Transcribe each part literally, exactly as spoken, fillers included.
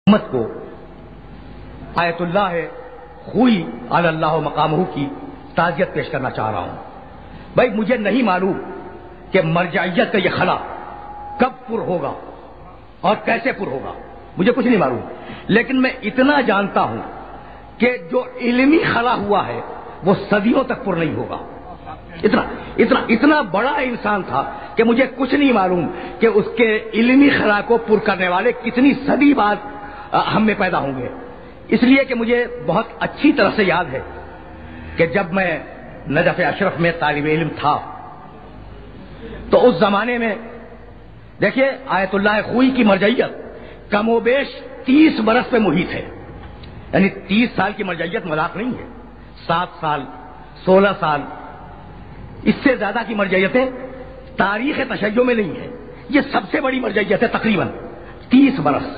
امت کو آیت اللہ خوئی علی اللہ مقامہ کی تعزیت پیش کرنا چاہ رہا ہوں۔ بھائی مجھے نہیں معلوم کہ مرجعیت کا یہ خلا کب پر ہوگا اور کیسے پر ہوگا، مجھے کچھ نہیں معلوم، لیکن میں اتنا جانتا ہوں کہ جو علمی خلا ہوا ہے وہ صدیوں تک پر نہیں ہوگا۔ اتنا اتنا اتنا بڑا انسان تھا کہ مجھے کچھ نہیں معلوم کہ اس کے علمی خلا کو پر کرنے والے کتنی صدی بعد ہم میں پیدا ہوں گے۔ اس لیے کہ مجھے بہت اچھی طرح سے یاد ہے کہ جب میں نجف اشرف میں طالب علم تھا تو اس زمانے میں دیکھیے آیت اللہ خوئی کی مرجعیت کم و بیش تیس برس پہ محیط ہے، یعنی تیس سال کی مرجعیت مذاق نہیں ہے، سات سال سولہ سال اس سے زیادہ کی مرجعیتیں تاریخ تشیع میں نہیں ہے، یہ سب سے بڑی مرجعیت ہے تقریباً تیس برس۔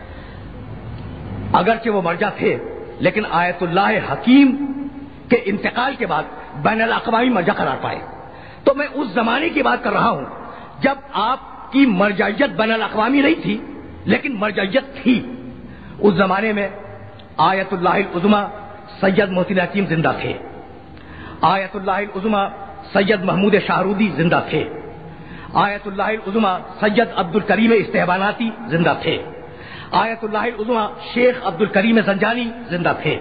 اگرچہ وہ مرجع تھے لیکن آیت اللہ حکیم کے انتقال کے بعد بین الاقوامی مرجع قرار پائے۔ تو میں اس زمانے کی بات کر رہا ہوں جب آپ کی مرجعیت بین الاقوامی نہیں تھی لیکن مرجعیت تھی۔ اس زمانے میں آیت اللہ العظمی سید محسن حکیم زندہ تھے، آیت اللہ العظمی سید محمود شاہرودی زندہ تھے، آیت اللہ العظمی سید عبد الکریم استحباناتی زندہ تھے، آیت اللہ العظمی شیخ عبد الکریم زنجانی زندہ تھے،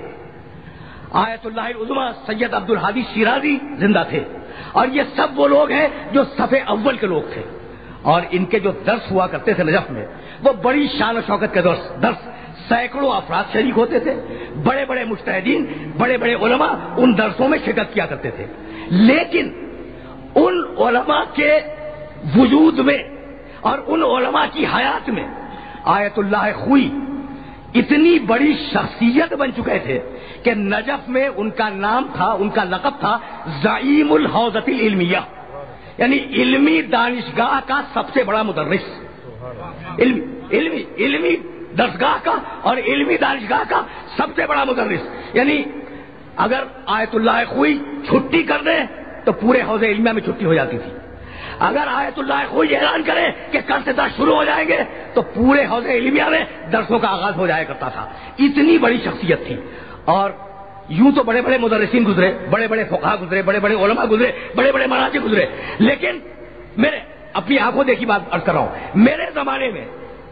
آیت اللہ العظمی سید عبد الحادی شیرازی زندہ تھے، اور یہ سب وہ لوگ ہیں جو صف اول کے لوگ تھے، اور ان کے جو درس ہوا کرتے تھے نجف میں وہ بڑی شان و شوکت کے درس درس سینکڑوں افراد شریک ہوتے تھے، بڑے بڑے مجتہدین بڑے بڑے علماء ان درسوں میں شرکت کیا کرتے تھے۔ لیکن ان علماء کے وجود میں اور ان علماء کی حیات میں آیت اللہ خوئی اتنی بڑی شخصیت بن چکے تھے کہ نجف میں ان کا نام تھا، ان کا لقب تھا زعیم الحوزۃ العلمیہ، یعنی علمی دانشگاہ کا سب سے بڑا مدرس، علمی علمی علمی درسگاہ کا اور علمی دانشگاہ کا سب سے بڑا مدرس۔ یعنی اگر آیت اللہ خوئی چھٹی کر دیں تو پورے حوض علمیہ میں چھٹی ہو جاتی تھی، اگر آیت اللہ خوئی اعلان کرے کہ کل سے درس شروع ہو جائیں گے تو پورے حوض علمیہ میں درسوں کا آغاز ہو جایا کرتا تھا۔ اتنی بڑی شخصیت تھی، اور یوں تو بڑے بڑے مدرسین گزرے، بڑے بڑے فقہا گزرے، بڑے بڑے علماء گزرے، بڑے بڑے مراجع گزرے، لیکن میرے اپنی آنکھوں دیکھی بات عرض کر رہا ہوں، میرے زمانے میں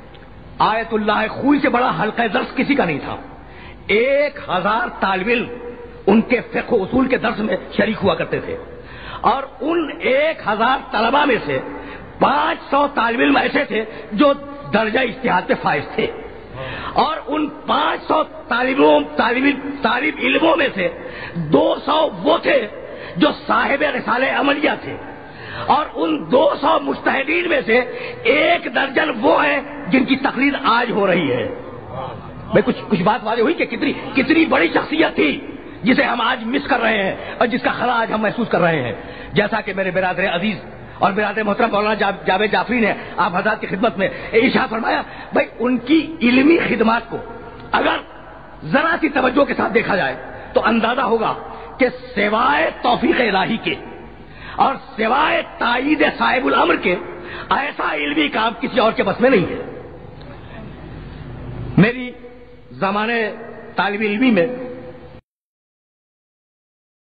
آیت اللہ خوئی سے بڑا حلقہ درس کسی کا نہیں تھا۔ ایک ہزار طالب علم ان کے فقہ و اصول کے درس میں شریک ہوا کرتے تھے، اور ان ایک ہزار طلباء میں سے پانچ سو طالب علم ایسے تھے جو درجہ اجتہاد پہ فائز تھے، اور ان پانچ سو طالبوں طالب طالب علموں میں سے دو سو وہ تھے جو صاحب رسالہ عملیہ تھے، اور ان دو سو مجتہدین میں سے ایک درجن وہ ہیں جن کی تقریر آج ہو رہی ہے۔ میں کچھ کچھ بات واضح ہوئی کہ کتنی کتنی بڑی شخصیت تھی جسے ہم آج مس کر رہے ہیں اور جس کا خلا آج ہم محسوس کر رہے ہیں۔ جیسا کہ میرے برادر عزیز اور برادر محترم مولانا جاوید جعفری نے آپ حضرات کی خدمت میں ارشاد فرمایا، بھائی ان کی علمی خدمات کو اگر ذرا سی توجہ کے ساتھ دیکھا جائے تو اندازہ ہوگا کہ سوائے توفیق الہی کے اور سوائے تائید صاحب الامر کے ایسا علمی کام کسی اور کے بس میں نہیں ہے۔ میری زمانے طالب علمی میں